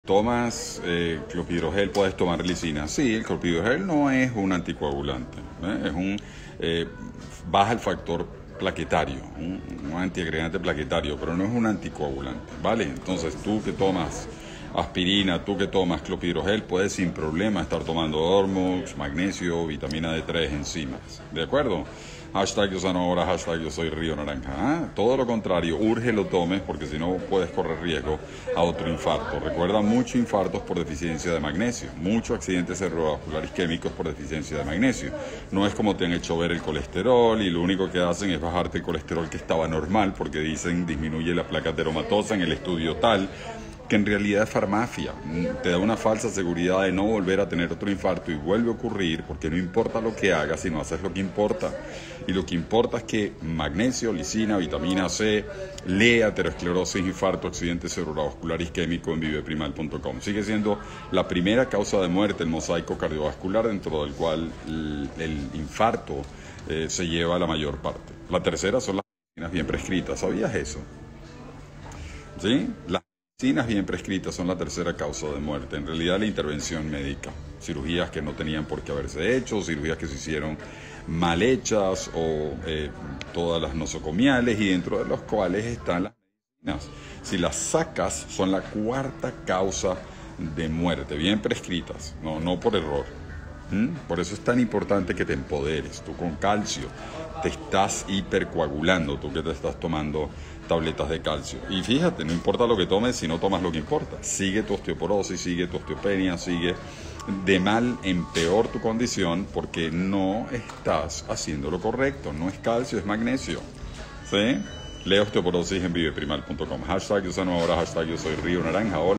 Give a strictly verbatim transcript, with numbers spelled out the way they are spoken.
Tomas eh, clopidogrel, puedes tomar lisina. Sí, el clopidogrel no es un anticoagulante, ¿eh? Es un eh, baja el factor plaquetario, un, un antiagregante plaquetario, pero no es un anticoagulante, ¿vale? Entonces tú que tomas aspirina, tú que tomas clopidogrel, puedes sin problema estar tomando Dormox, magnesio, vitamina D tres, enzimas, ¿de acuerdo? Hashtag yo sano ahora, hashtag yo soy Río Naranja. ¿Ah? Todo lo contrario, urge lo tomes porque si no puedes correr riesgo a otro infarto. Recuerda, muchos infartos por deficiencia de magnesio, muchos accidentes cerebrovasculares isquémicos por deficiencia de magnesio. No es como te han hecho ver el colesterol y lo único que hacen es bajarte el colesterol que estaba normal porque dicen disminuye la placa ateromatosa en el estudio tal, que en realidad es farmacia, te da una falsa seguridad de no volver a tener otro infarto y vuelve a ocurrir porque no importa lo que hagas, sino haces lo que importa. Y lo que importa es que magnesio, lisina, vitamina C, lea aterosclerosis, infarto, accidente cerebrovascular isquémico en viveprimal punto com. Sigue siendo la primera causa de muerte, el mosaico cardiovascular, dentro del cual el, el infarto eh, se lleva la mayor parte. La tercera son las medicinas bien prescritas. ¿Sabías eso? ¿Sí? Las medicinas bien prescritas son la tercera causa de muerte. En realidad, la intervención médica. Cirugías que no tenían por qué haberse hecho, cirugías que se hicieron mal hechas o eh, todas las nosocomiales, y dentro de los cuales están las medicinas. Si las sacas, son la cuarta causa de muerte, bien prescritas, no, no por error. ¿Mm? Por eso es tan importante que te empoderes. Tú con calcio te estás hipercoagulando, tú que te estás tomando tabletas de calcio. Y fíjate, no importa lo que tomes si no tomas lo que importa. Sigue tu osteoporosis, sigue tu osteopenia, sigue de mal en peor tu condición porque no estás haciendo lo correcto. No es calcio, es magnesio. ¿Sí? Lee osteoporosis en viveprimal punto com. Hashtag yo sano ahora, hashtag yo soy Río Naranja. Hola.